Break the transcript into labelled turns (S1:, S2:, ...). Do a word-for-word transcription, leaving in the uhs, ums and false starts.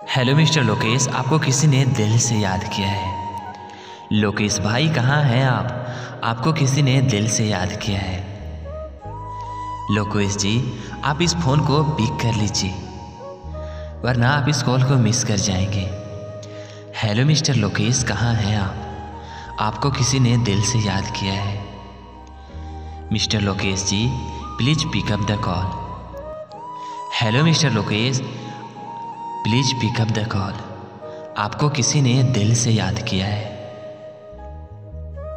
S1: Hello mister Lokesh, आपको किसी ने दिल से याद किया है। लोकेश भाई कहाँ हैं आप? आपको किसी ने दिल से याद किया है। लोकेश जी, आप इस फ़ोन को पिक कर लीजिए, वरना आप इस कॉल को मिस कर जाएंगे। हेलो मिस्टर लोकेश, कहाँ हैं आप? आपको किसी ने दिल से याद किया है। Mister Lokesh ji, please pick up the call. Hello mister Lokesh, please pick up the call. आपको किसी ने दिल से याद किया है।